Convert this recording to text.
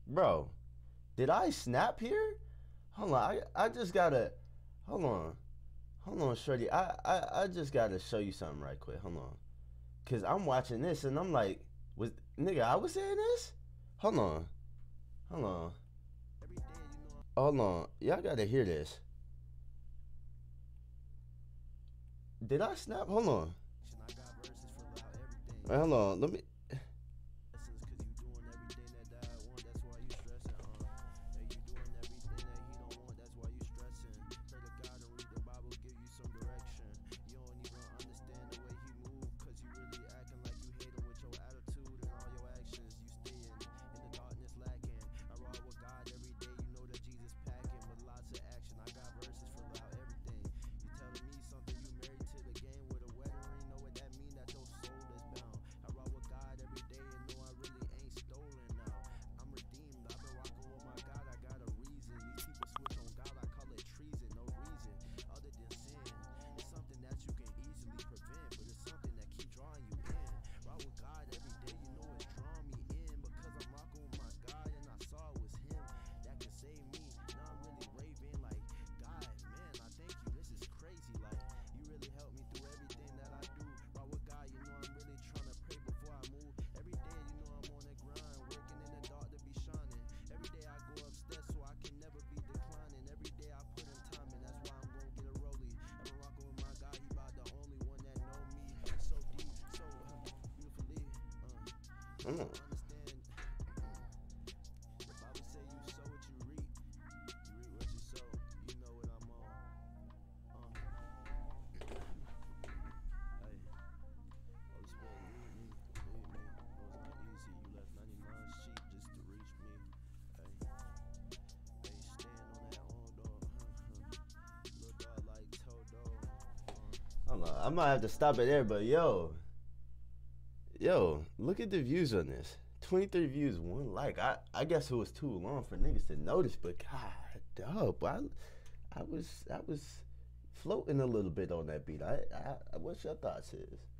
Bro, did I snap here? Hold on, I just gotta. Hold on. Hold on, Shorty. I just gotta show you something right quick. Hold on. Cause I'm watching this and I'm like, was nigga, I was saying this? Hold on. Hold on. Hold on. Y'all gotta hear this. Did I snap? Hold on. Wait, hold on. Let me. Hold on, I might have to stop it there, but yo, look at the views on this. 23 views, 1 like. I guess it was too long for niggas to notice, but god, dope. I was floating a little bit on that beat. What's your thoughts is?